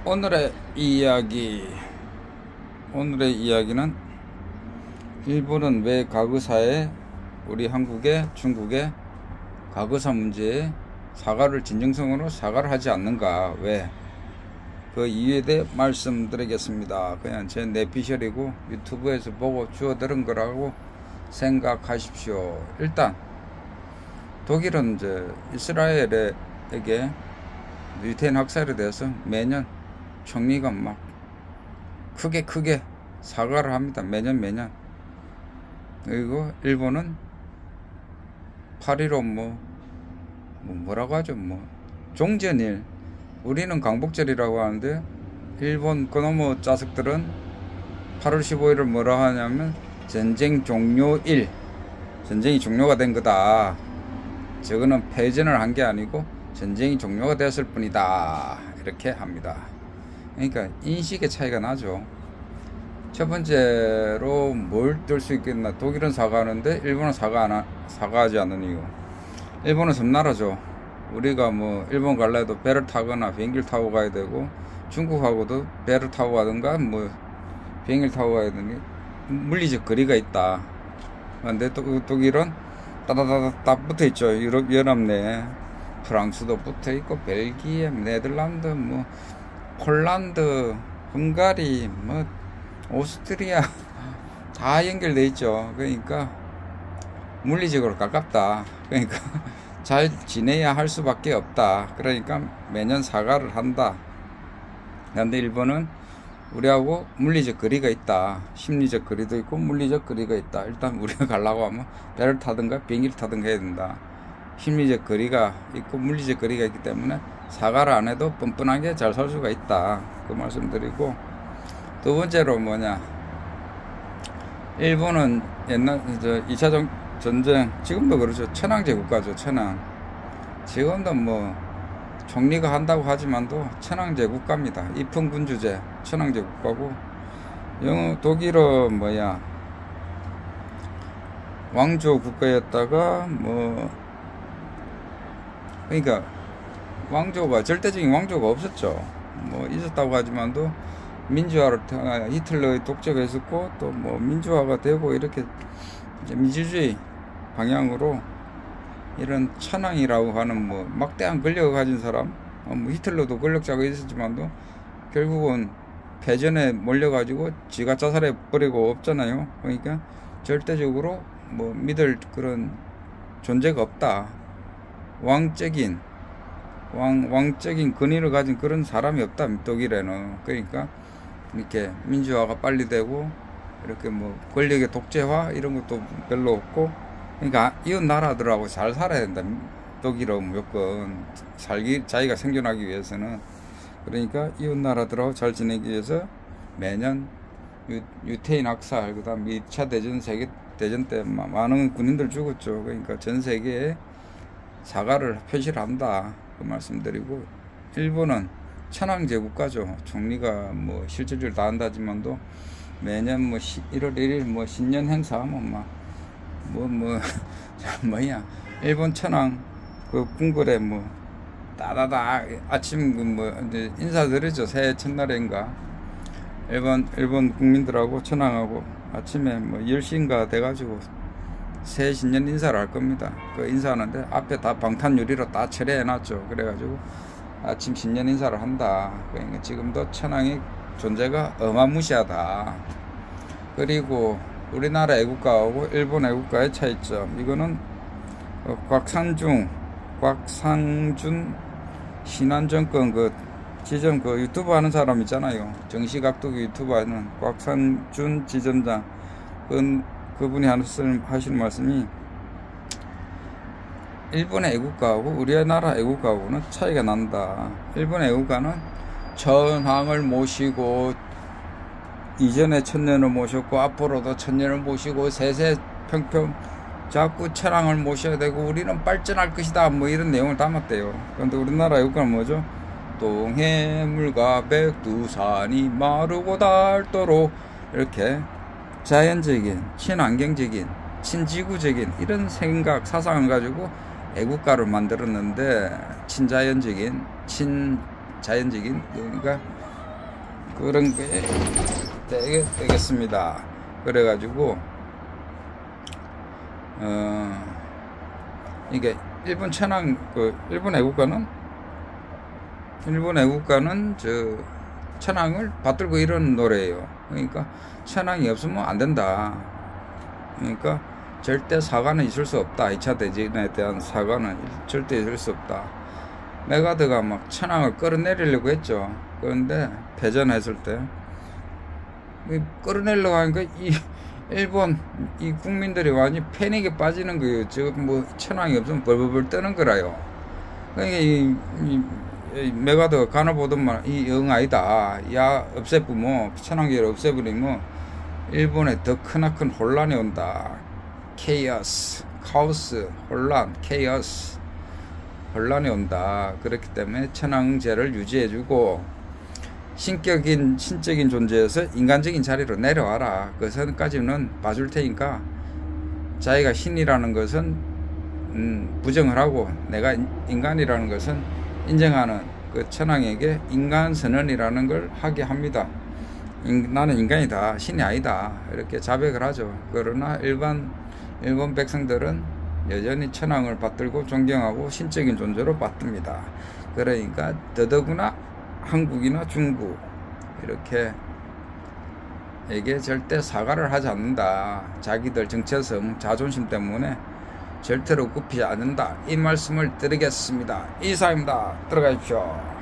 오늘의 이야기는 일본은 왜 과거사에 우리 한국의 중국의 과거사 문제에 진정성으로 사과를 하지 않는가, 왜? 그 이유에 대해 말씀드리겠습니다. 그냥 제 내피셜이고 유튜브에서 보고 주워들은 거라고 생각하십시오. 일단 독일은 이제 이스라엘에게 유태인 학살에 대해서 매년 총리가 막 크게 사과를 합니다. 매년. 그리고 일본은 8.15 뭐라고 하죠? 종전일, 우리는 광복절이라고 하는데 일본 그놈의 자석들은 8월 15일을 뭐라 하냐면 전쟁 종료일, 전쟁이 종료가 된 거다. 저거는 패전을 한 게 아니고 전쟁이 종료가 되었을 뿐이다, 이렇게 합니다. 그러니까 인식의 차이가 나죠. 첫 번째로 뭘 들 수 있겠나, 독일은 사과하는데 일본은 사과하지 않는 이유. 일본은 섬나라죠. 우리가 일본 갈래도 배를 타거나 비행기를 타고 가야 되고, 중국하고도 배를 타고 가든가 비행기를 타고 가야 되는 물리적 거리가 있다. 그런데 독일은 따다다다 붙어 있죠. 유럽 연합 내 프랑스도 붙어 있고, 벨기에, 네덜란드, 폴란드, 헝가리, 오스트리아 다 연결돼 있죠. 그러니까 물리적으로 가깝다. 그러니까 잘 지내야 할 수밖에 없다. 그러니까 매년 사과를 한다. 그런데 일본은 우리하고 물리적 거리가 있다. 심리적 거리도 있고 물리적 거리가 있다. 일단 우리가 가려고 하면 배를 타든가 비행기를 타든가 해야 된다. 심리적 거리가 있고 물리적 거리가 있기 때문에 사과를 안 해도 뻔뻔하게 잘 살 수가 있다. 그 말씀드리고, 두 번째로 일본은 옛날 2차 전쟁, 지금도 그렇죠. 천황제 국가죠. 지금도 총리가 한다고 하지만도 천황제 국가입니다. 입헌군주제 천황제 국가고, 독일은 왕조 국가였다가 그러니까 절대적인 왕조가 없었죠. 있었다고 하지만도 민주화를 히틀러의 독재가 있었고, 또 민주화가 되고, 이렇게 이제 민주주의 방향으로 이런 천황이라고 하는 막대한 권력을 가진 사람, 히틀러도 권력자가 있었지만도 결국은 패전에 몰려가지고 지가 자살해 버리고 없잖아요. 그러니까 절대적으로 믿을 그런 존재가 없다. 왕적인 권위를 가진 그런 사람이 없다, 독일에는. 그러니까 이렇게 민주화가 빨리 되고, 이렇게 권력의 독재화 이런 것도 별로 없고, 그러니까 이웃 나라들하고 잘 살아야 된다, 독일은. 무조건 자기가 생존하기 위해서는. 그러니까 이웃 나라들하고 잘 지내기 위해서 매년 유태인 학살, 그다음 2차 세계대전 때 많은 군인들 죽었죠. 그러니까 전 세계에 사과를 표시를 한다, 그 말씀드리고, 일본은 천황제 국가죠. 총리가 실질적으로 다 한다지만도 매년 1월 1일 신년 행사하면 일본 천황 그 궁궐에 따다다 아침 이제 인사드리죠. 새해 첫날인가 일본 국민들하고 천황하고 아침에 10시인가 돼가지고 새해 신년 인사를 할 겁니다. 그 인사하는데 앞에 다 방탄유리로 다 처리해놨죠. 그래가지고 아침 신년 인사를 한다. 그러니까 지금도 천황의 존재가 어마무시하다. 그리고 우리나라 애국가하고 일본 애국가의 차이점, 이거는 곽상준 신한정권 그 지점, 그 유튜브 하는 사람 있잖아요. 정시각도기 유튜브 하는 곽상준 지점장, 그분이 하시는 말씀이, 일본의 애국가하고 우리나라 애국가하고는 차이가 난다. 일본의 애국가는 천황을 모시고, 이전에 천년을 모셨고 앞으로도 천년을 모시고 세세평평 자꾸 천황을 모셔야 되고 우리는 발전할 것이다, 이런 내용을 담았대요. 그런데 우리나라 애국가는 뭐죠? 동해물과 백두산이 마르고 닳도록, 이렇게 자연적인, 친환경적인, 친지구적인 이런 생각, 사상을 가지고 애국가를 만들었는데, 친자연적인, 그러니까 그런 게 되겠습니다. 그래가지고 이게 일본 천황 일본 애국가는 저 천황을 받들고 이런 노래예요. 그러니까 천황이 없으면 안 된다. 그러니까 절대 사과는 있을 수 없다. 2차 대전에 대한 사과는 절대 있을 수 없다. 메가드가 막 천황을 끌어내리려고 했죠. 그런데 패전했을 때 끌어내려고 하니까 일본 이 국민들이 완전히 패닉에 빠지는 거예요. 지금 뭐 천황이 없으면 벌벌벌 떠는 거라요. 그러니까 이 메가드가 가나보더만 이 영 아니다. 야 없애부면 천황제를 없애버리면 일본에 더 크나큰 혼란이 온다. 카오스, 혼란, 혼란이 온다. 그렇기 때문에 천황제를 유지해주고 신적인 존재에서 인간적인 자리로 내려와라. 그 선까지는 봐줄 테니까 자기가 신이라는 것은 부정을 하고 내가 인간이라는 것은 인정하는 그 천황에게 인간 선언이라는 걸 하게 합니다. 나는 인간이다. 신이 아니다. 이렇게 자백을 하죠. 그러나 일본 백성들은 여전히 천황을 받들고 존경하고 신적인 존재로 받듭니다. 그러니까 더더구나 한국이나 중국 이렇게 에게 절대 사과를 하지 않는다. 자기들 정체성, 자존심 때문에 절대로 굽히지 않는다. 이 말씀을 드리겠습니다. 이사입니다. 들어가십시오.